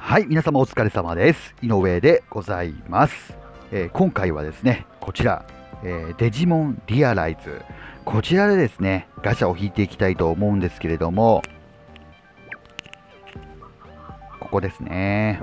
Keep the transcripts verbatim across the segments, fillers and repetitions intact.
はい、皆様お疲れ様です。井上でございます。えー今回はですね、こちら、えーデジモンリアライズ。こちらでですね、ガチャを引いていきたいと思うんですけれども、ここですね。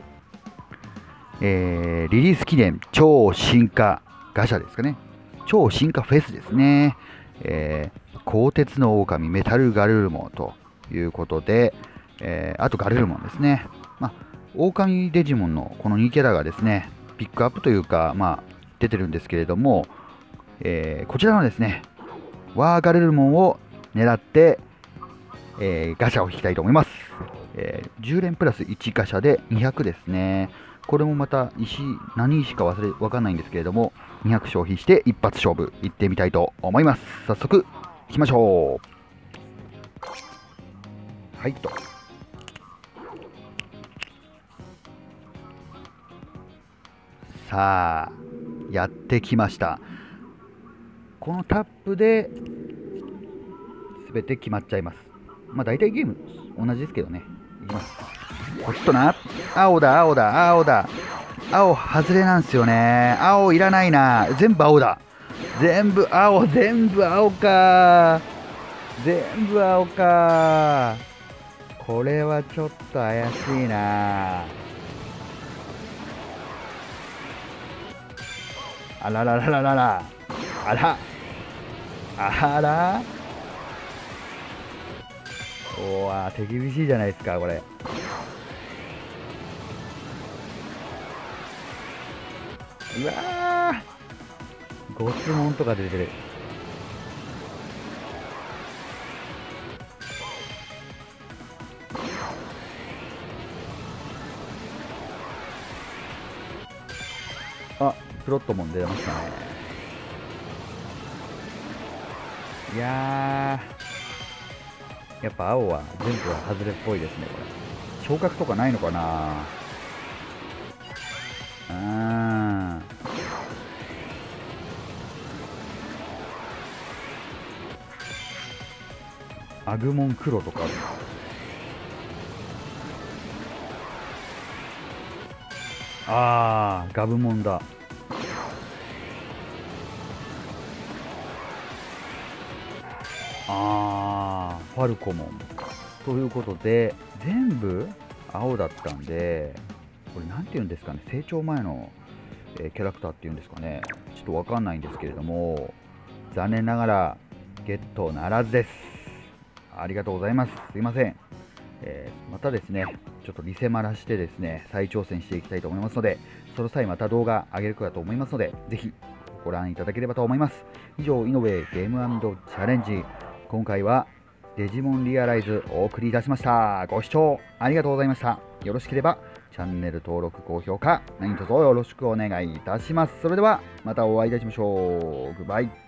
えーリリース記念超進化ガチャですかね。超進化フェスですね。えー鋼鉄の狼メタルガルルモンということで、えーあとガルルモンですね。まあ、狼デジモンのこのにキャラがですね、ピックアップというか、まあ、出てるんですけれども、えーこちらのですね、ワーガルルモンを狙って、えーガチャを引きたいと思います。えーじゅう連プラスいちガシャでにひゃくですね。これもまた石、何石か忘れ、わかんないんですけれども、にひゃく消費して一発勝負行ってみたいと思います。早速、行きましょう。はいと。さあ、やってきました。このタップで全て決まっちゃいます。まあ大体ゲーム同じですけどね。いきます。こっちとな。青だ、青だ、青だ。青外れなんですよね。青いらないな。全部青だ。全部青、全部青か。全部青か。これはちょっと怪しいな。あらららららら。あら。あら。おわ、手厳しいじゃないですか、これ。うわー、ごつもんとか出てる。あ、プロットも出ましたね。いやー、やっぱ青は全部は外れっぽいですね、これ。昇格とかないのかな。あー、アグモン黒とかある。あー、ガブモンだ。あー、ファルコモン。ということで、全部青だったんで、これなんて言うんですかね、成長前の、えーキャラクターっていうんですかね、ちょっとわかんないんですけれども、残念ながらゲットならずです。ありがとうございます。すいません。えーまたですね、ちょっとリセマラしてですね、再挑戦していきたいと思いますので、その際また動画上げるかと思いますので、ぜひご覧いただければと思います。以上、井上ゲームチャレンジ。今回はデジモンリアライズお送りいたしました。ご視聴ありがとうございました。よろしければチャンネル登録、高評価、何卒よろしくお願いいたします。それではまたお会いいたしましょう。グッバイ。